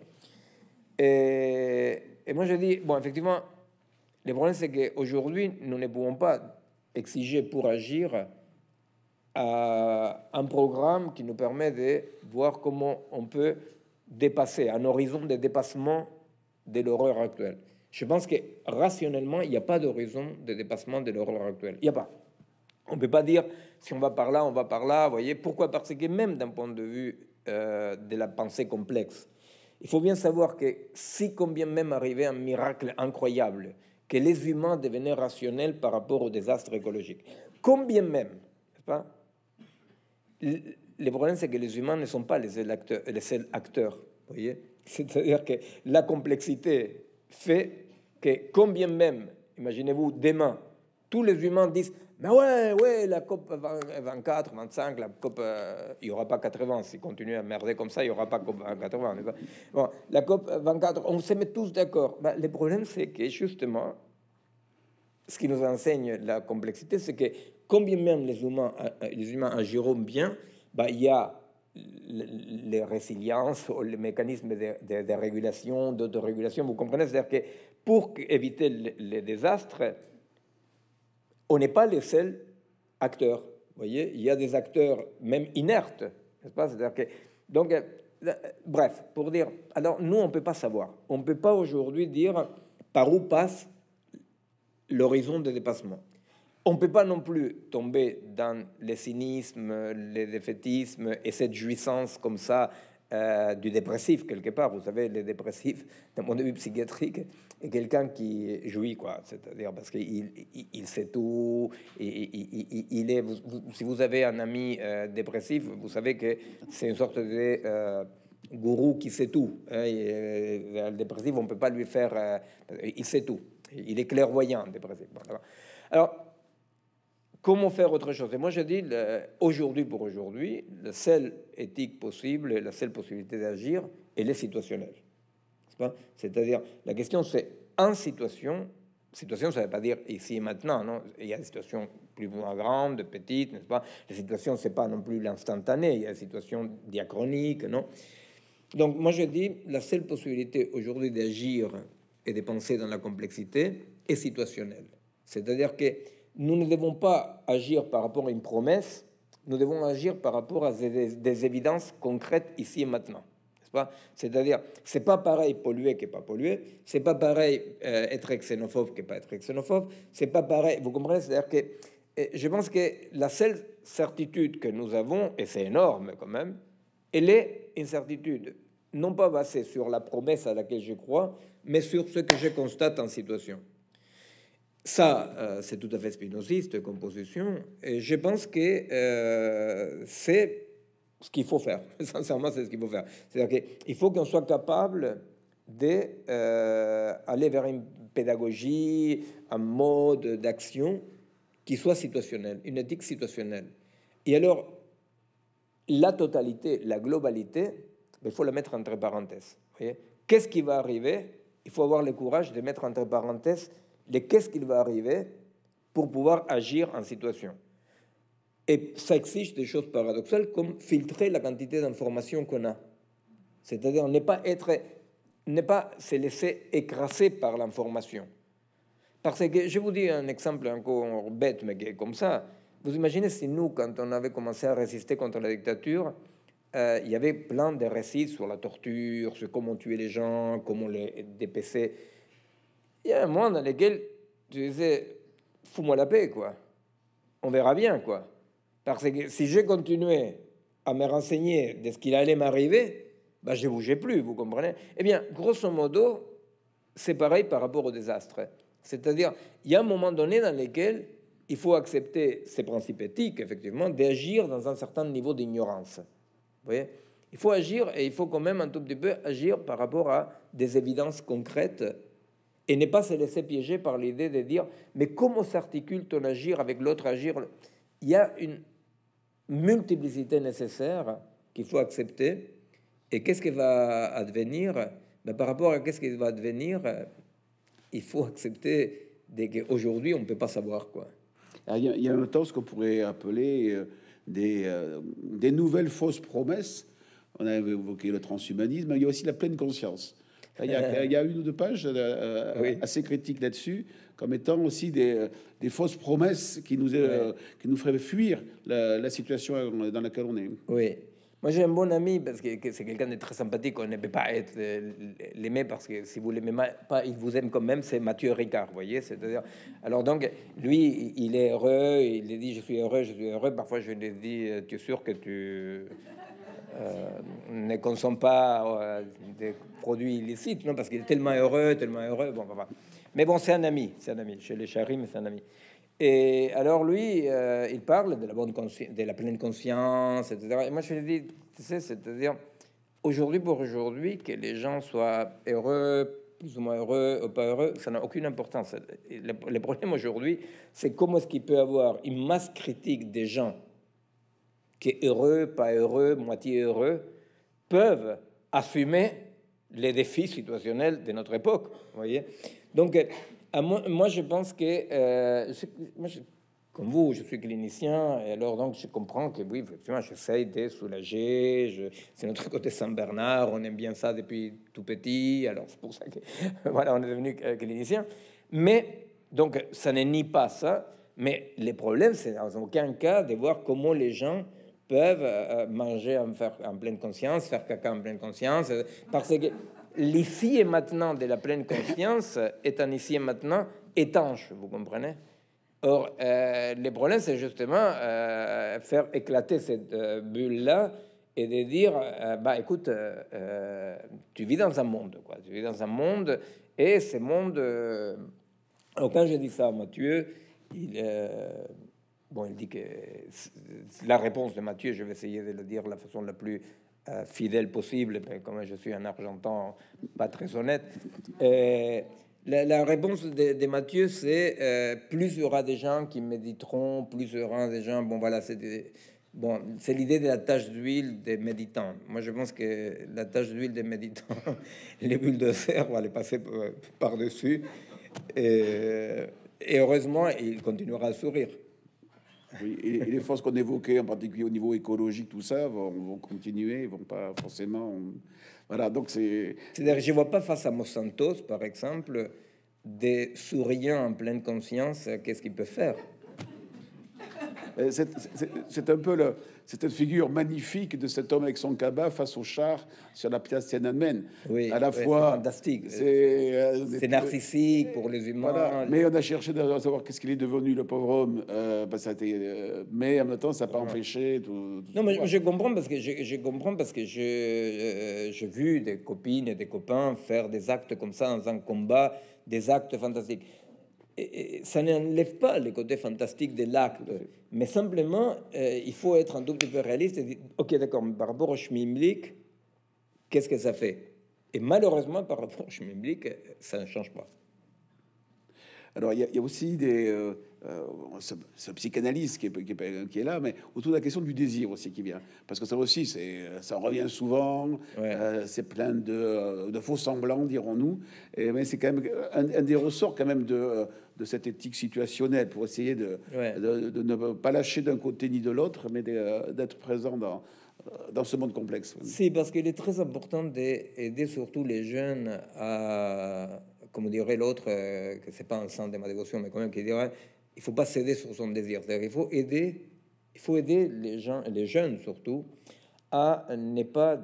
Et moi, je dis, bon, effectivement, le problème, c'est qu'aujourd'hui, nous ne pouvons pas exiger pour agir un programme qui nous permet de voir comment on peut dépasser un horizon de dépassement de l'horreur actuelle. Je pense que rationnellement, il n'y a pas d'horizon de dépassement de l'horreur actuelle. Il n'y a pas. On ne peut pas dire si on va par là, on va par là. Vous voyez pourquoi? Parce que même d'un point de vue de la pensée complexe, il faut bien savoir que si combien même arrivait un miracle incroyable, que les humains devenaient rationnels par rapport au désastre écologique, combien même, n'est-ce pas? Le problème, c'est que les humains ne sont pas les seuls acteurs. Vous voyez? C'est-à-dire que la complexité fait que combien même, imaginez-vous, demain, tous les humains disent mais ouais, la COP 24, 25, la COP, il n'y aura pas 80. Si continue à merder comme ça, il n'y aura pas COP 80. Bon, la COP 24, on se met tous d'accord. Ben, le problème, c'est que justement, ce qui nous enseigne la complexité, c'est que combien même les humains agiront bien, ben, il y a les résiliences ou les mécanismes de régulation, d'autorégulation. Vous comprenez? C'est-à-dire que pour éviter les désastres, on n'est pas les seuls acteurs. Vous voyez, il y a des acteurs même inertes, n'est-ce pas? C'est-à-dire que, donc, bref, pour dire, alors nous, on ne peut pas savoir. On ne peut pas aujourd'hui dire par où passe l'horizon de dépassement. On ne peut pas non plus tomber dans les cynismes, les défaitismes et cette jouissance comme ça du dépressif quelque part. Vous savez, les dépressifs, d'un point de vue psychiatrique, est quelqu'un qui jouit, quoi. C'est-à-dire parce qu'il sait tout. Il est. Si vous avez un ami dépressif, vous savez que c'est une sorte de gourou qui sait tout. Hein, le dépressif, on ne peut pas lui faire. Il sait tout. Il est clairvoyant, dépressif. Bon, alors. Comment faire autre chose? Et moi, je dis, aujourd'hui pour aujourd'hui, la seule éthique possible, la seule possibilité d'agir, elle est situationnelle. C'est-à-dire, la question, c'est en situation. Situation, ça ne veut pas dire ici et maintenant, non? Il y a des situations plus ou moins grandes, petites, n'est-ce pas? Les situations, ce n'est pas non plus l'instantané, il y a des situations diachroniques, non? Donc, moi, je dis, la seule possibilité aujourd'hui d'agir et de penser dans la complexité est situationnelle. C'est-à-dire que nous ne devons pas agir par rapport à une promesse, nous devons agir par rapport à des évidences concrètes ici et maintenant. C'est-à-dire, c'est pas pareil polluer que pas polluer, c'est pas pareil être xénophobe que pas être xénophobe, c'est pas pareil, vous comprenez? C'est-à-dire que je pense que la seule certitude que nous avons, et c'est énorme quand même, elle est une certitude non pas basée sur la promesse à laquelle je crois, mais sur ce que je constate en situation. Ça, c'est tout à fait spinoziste comme position, et je pense que c'est ce qu'il faut faire. Sincèrement, c'est ce qu'il faut faire. C'est-à-dire qu'il faut qu'on soit capable d'aller vers une pédagogie, un mode d'action qui soit situationnel, une éthique situationnelle. Et alors, la totalité, la globalité, il faut la mettre entre parenthèses. Qu'est-ce qui va arriver? Il faut avoir le courage de mettre entre parenthèses qu'est-ce qu'il va arriver pour pouvoir agir en situation. Et ça exige des choses paradoxales comme filtrer la quantité d'informations qu'on a. C'est-à-dire ne pas se laisser écraser par l'information. Parce que je vous dis un exemple encore bête, mais qui est comme ça. Vous imaginez si nous, quand on avait commencé à résister contre la dictature, il y avait plein de récits sur la torture, sur comment tuer les gens, comment les dépêcher. Il y a un moment dans lequel tu disais, fous-moi la paix, quoi. On verra bien, quoi. Parce que si je continuais à me renseigner de ce qu'il allait m'arriver, ben je ne bougeais plus, vous comprenez? Eh bien, grosso modo, c'est pareil par rapport au désastre. C'est-à-dire, il y a un moment donné dans lequel il faut accepter ces principes éthiques, effectivement, d'agir dans un certain niveau d'ignorance. Vous voyez? Il faut agir, et il faut quand même un tout petit peu agir par rapport à des évidences concrètes et ne pas se laisser piéger par l'idée de dire mais comment s'articule ton agir avec l'autre agir? Il y a une multiplicité nécessaire qu'il faut accepter. Et qu'est-ce qui va advenir? Ben, par rapport à qu'est-ce qui va advenir, il faut accepter qu'aujourd'hui on ne peut pas savoir, quoi. Il y a un temps ce qu'on pourrait appeler des nouvelles fausses promesses. On a évoqué le transhumanisme, il y a aussi la pleine conscience. Il y a une ou deux pages Oui. assez critiques là-dessus, comme étant aussi des fausses promesses qui nous feraient fuir la situation dans laquelle on est. Oui. Moi, j'ai un bon ami, parce que c'est quelqu'un de très sympathique, on ne peut pas l'aimer, parce que si vous ne l'aimez pas, il vous aime quand même, c'est Mathieu Ricard, vous voyez, c'est-à-dire... Alors donc, lui, il est heureux, il dit, je suis heureux, parfois je lui dis, tu es sûr que tu... ne consomme pas des produits illicites, non, parce qu'il est tellement heureux, bon, voilà. Mais bon, c'est un ami, chez les Charim, c'est un ami. Et alors lui, il parle de la pleine conscience, etc. Et moi je lui dis, tu sais, c'est-à-dire aujourd'hui pour aujourd'hui, que les gens soient heureux, plus ou moins heureux ou pas heureux, ça n'a aucune importance. Le problème aujourd'hui, c'est comment est-ce qu'il peut y avoir une masse critique des gens qui est heureux, pas heureux, moitié heureux, peuvent assumer les défis situationnels de notre époque, vous voyez. Donc, moi, je pense que comme vous, je suis clinicien, et alors donc je comprends que oui, effectivement, j'essaye de soulager. C'est notre côté Saint-Bernard, on aime bien ça depuis tout petit, alors c'est pour ça que voilà, on est devenu clinicien. Mais donc ça ne nie pas ça, mais le problème, c'est dans aucun cas de voir comment les gens peuvent manger en pleine conscience, faire caca en pleine conscience, parce que l'ici et maintenant de la pleine conscience est un ici et maintenant étanche, vous comprenez? Or, le problème, c'est justement faire éclater cette bulle-là et de dire, bah écoute, tu vis dans un monde, quoi. Tu vis dans un monde, et ce monde... alors, quand je dis ça à Mathieu, bon, il dit que la réponse de Mathieu, je vais essayer de le dire de la façon la plus fidèle possible, mais comme je suis un Argentin pas très honnête. La réponse de Mathieu, c'est plus il y aura des gens qui méditeront, plus il y aura des gens. Bon, voilà, bon, c'est l'idée de la tache d'huile des méditants. Moi, je pense que la tache d'huile des méditants, les bulles de cerf, on va les passer par-dessus. Et heureusement, il continuera à sourire. Oui, et les forces qu'on évoquait, en particulier au niveau écologique, tout ça, vont continuer, ils vont pas forcément. Voilà, donc c'est. C'est-à-dire, je ne vois pas face à Monsanto, par exemple, des souriants en pleine conscience, qu'est-ce qu'ils peuvent faire? C'est un peu cette figure magnifique de cet homme avec son cabas face au char sur la place Tiananmen. Oui, à la fois, c'est fantastique. C'est narcissique pour les humains. Voilà. Mais on a cherché à savoir qu'est-ce qu'il est devenu, le pauvre homme. Mais en même temps, ça n'a pas empêché tout non, mais je comprends parce que je comprends parce que j'ai vu des copines et des copains faire des actes comme ça dans un combat, des actes fantastiques. Et ça n'enlève pas le côté fantastique de l'acte, mais simplement, il faut être un tout petit peu réaliste et dire, ok, d'accord, mais par rapport au schmilblick, qu'est-ce que ça fait? Et malheureusement, par rapport au schmilblick, ça ne change pas. Alors, il y a aussi ce psychanalyste qui est là, mais autour de la question du désir aussi qui vient. Parce que ça aussi, ça revient souvent, c'est plein de faux semblants, dirons-nous. Mais c'est quand même un des ressorts quand même de cette éthique situationnelle pour essayer de ne pas lâcher d'un côté ni de l'autre, mais d'être présent dans ce monde complexe. C'est parce qu'il est très important d'aider surtout les jeunes à... Comme dirait l'autre, que c'est pas un sang de ma dévotion, mais quand même qui dirait, il faut pas céder sur son désir. C'est-à-dire, il faut aider les jeunes surtout, à ne pas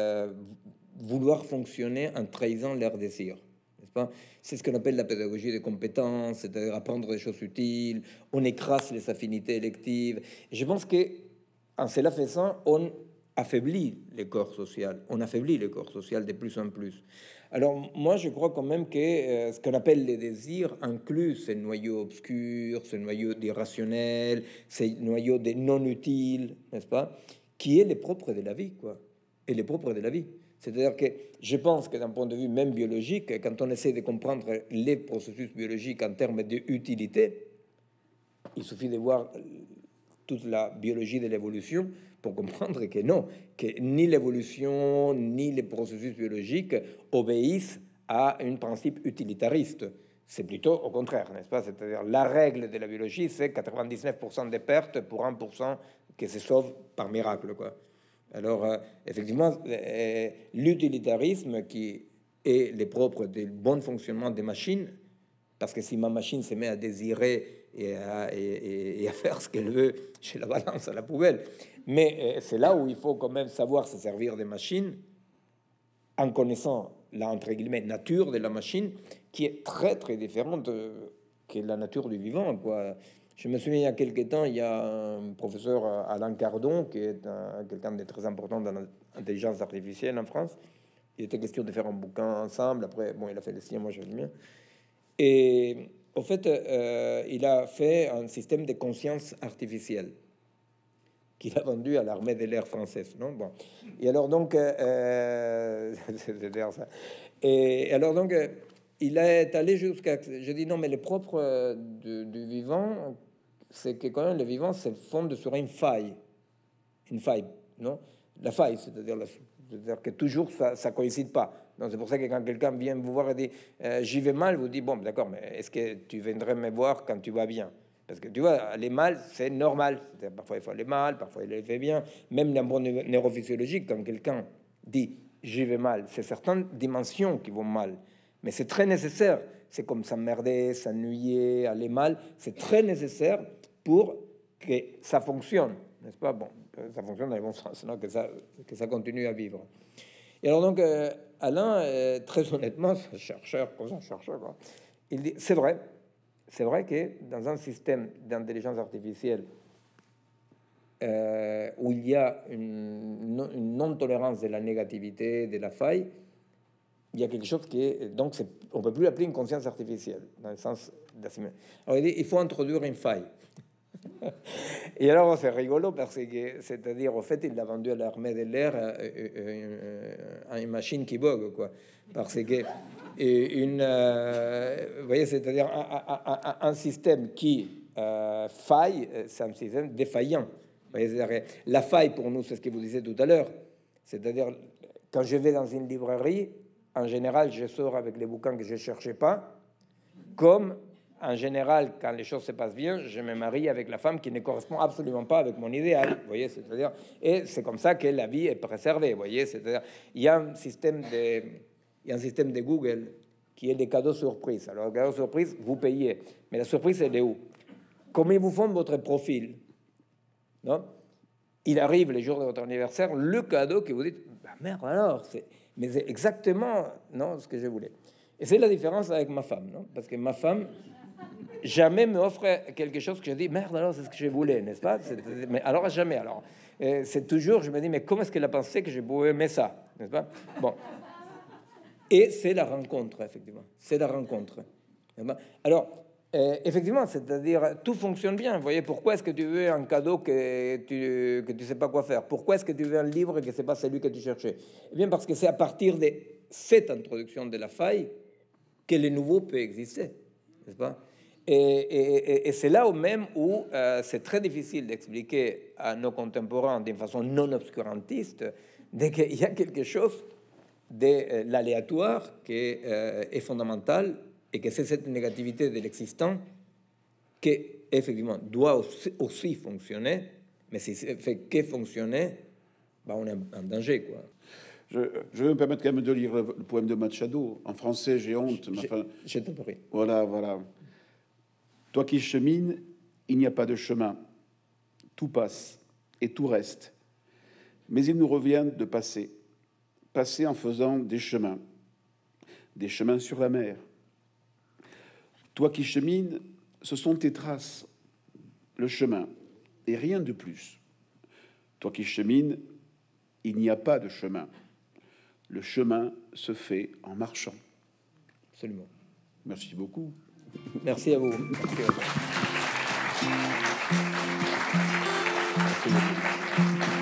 vouloir fonctionner en trahissant leur désir. N'est-ce pas? C'est ce qu'on appelle la pédagogie des compétences, c'est-à-dire apprendre des choses utiles. On écrase les affinités électives. Et je pense que en cela faisant, on affaiblit le corps social. On affaiblit le corps social de plus en plus. Alors, moi, je crois quand même que ce qu'on appelle les désirs inclut ces noyaux obscurs, ces noyaux d'irrationnel, ces noyaux de non utiles, n'est-ce pas? Qui est le propre de la vie, quoi. Et le propre de la vie. C'est-à-dire que je pense que d'un point de vue même biologique, quand on essaie de comprendre les processus biologiques en termes d'utilité, il suffit de voir toute la biologie de l'évolution pour comprendre que non, que ni l'évolution, ni les processus biologiques obéissent à un principe utilitariste. C'est plutôt au contraire, n'est-ce pas? C'est-à-dire la règle de la biologie, c'est 99% des pertes pour 1% qui se sauve par miracle, quoi. Alors, effectivement, l'utilitarisme qui est le propre du bon fonctionnement des machines, parce que si ma machine se met à désirer et à faire ce qu'elle veut, je la balance à la poubelle. Mais c'est là où il faut quand même savoir se servir des machines en connaissant la, entre guillemets, nature de la machine, qui est très, très différente que la nature du vivant, quoi. Je me souviens, il y a quelques temps, il y a un professeur, Alain Cardon, qui est quelqu'un de très important dans l'intelligence artificielle en France. Il était question de faire un bouquin ensemble. Après, bon, il a fait le sien, moi j'ai fait le mien. Et en fait, il a fait un système de conscience artificielle qu'il a vendu à l'armée de l'air française, non? Bon. Et alors donc, c'est ça. Et alors donc, il est allé jusqu'à... Je dis non, mais le propre du vivant, c'est que quand même le vivant se fonde sur une faille, non? La faille, c'est-à-dire que toujours ça coïncide pas. Donc c'est pour ça que quand quelqu'un vient vous voir et dit j'y vais mal, vous dites bon, d'accord, mais est-ce que tu viendrais me voir quand tu vas bien? Parce que tu vois, aller mal, c'est normal. Parfois, il faut aller mal, parfois, il le fait bien. Même d'un point de vue neurophysiologique, quand quelqu'un dit « j'y vais mal », c'est certaines dimensions qui vont mal. Mais c'est très nécessaire. C'est comme s'emmerder, s'ennuyer, aller mal. C'est très nécessaire pour que ça fonctionne, n'est-ce pas? Bon, que ça fonctionne dans le bon sens, non? Que ça continue à vivre. Et alors donc, Alain, très honnêtement, c'est un chercheur, quoi, il dit, c'est vrai que dans un système d'intelligence artificielle où il y a une non-tolérance de la négativité, de la faille, il y a quelque chose qui est... Donc, on ne peut plus l'appeler une conscience artificielle, dans le sens d'assimiler. Alors, il dit, il faut introduire une faille. Et alors, c'est rigolo parce que, c'est-à-dire, au fait, il a vendu à l'armée de l'air une machine qui bug, quoi. Parce que, vous voyez, c'est-à-dire un système qui faille, c'est un système défaillant. Vous voyez, la faille, pour nous, c'est ce que vous disiez tout à l'heure. C'est-à-dire, quand je vais dans une librairie, en général, je sors avec les bouquins que je ne cherchais pas, comme... En général, quand les choses se passent bien, je me marie avec la femme qui ne correspond absolument pas avec mon idéal. Vous voyez, c'est-à-dire, et c'est comme ça que la vie est préservée. Vous voyez, c'est-à-dire, il y a un système de Google qui est des cadeaux surprises. Alors, cadeaux surprises, vous payez, mais la surprise, elle est où? Comme ils vous font votre profil, non? Il arrive le jour de votre anniversaire, le cadeau que vous dites, bah merde alors, mais c'est exactement non ce que je voulais. Et c'est la différence avec ma femme, non? Parce que ma femme jamais me offre quelque chose que je dis merde alors c'est ce que je voulais, n'est-ce pas? Mais alors jamais. Alors c'est toujours, je me dis mais comment est-ce qu'elle a pensé que je pouvais aimer ça, n'est-ce pas? Bon. Et c'est la rencontre, effectivement. C'est la rencontre. Alors effectivement, c'est-à-dire tout fonctionne bien. Vous voyez, pourquoi est-ce que tu veux un cadeau que tu sais pas quoi faire? Pourquoi est-ce que tu veux un livre que c'est pas celui que tu cherchais? Eh bien parce que c'est à partir de cette introduction de la faille que le nouveau peut exister, n'est-ce pas? Et c'est là même où c'est très difficile d'expliquer à nos contemporains d'une façon non obscurantiste qu'il y a quelque chose de l'aléatoire qui est fondamental et que c'est cette négativité de l'existant qui, effectivement, doit aussi fonctionner, mais si ça fait que fonctionner, ben on est en danger, quoi. Je vais me permettre quand même de lire le poème de Machado. En français, j'ai honte. J'ai tout compris. Voilà. Toi qui chemines, il n'y a pas de chemin. Tout passe et tout reste. Mais il nous revient de passer. Passer en faisant des chemins sur la mer. Toi qui chemines, ce sont tes traces, le chemin, et rien de plus. Toi qui chemines, il n'y a pas de chemin. Le chemin se fait en marchant. Absolument. Merci beaucoup. Merci à vous. Merci beaucoup.